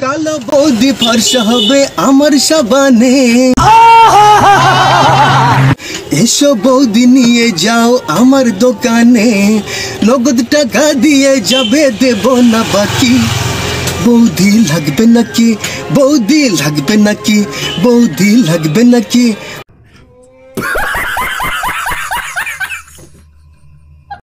কালো বৌদি ফর্সা হবে আমার সাবানে। এসো বৌদি নিয়ে যাও আমার দোকানে, নগদ টাকা দিয়ে যাবে, দেব না বাকি। বৌদি লাগবে নাকি, বৌদি লাগবে নাকি, বৌদি লাগবে নাকি,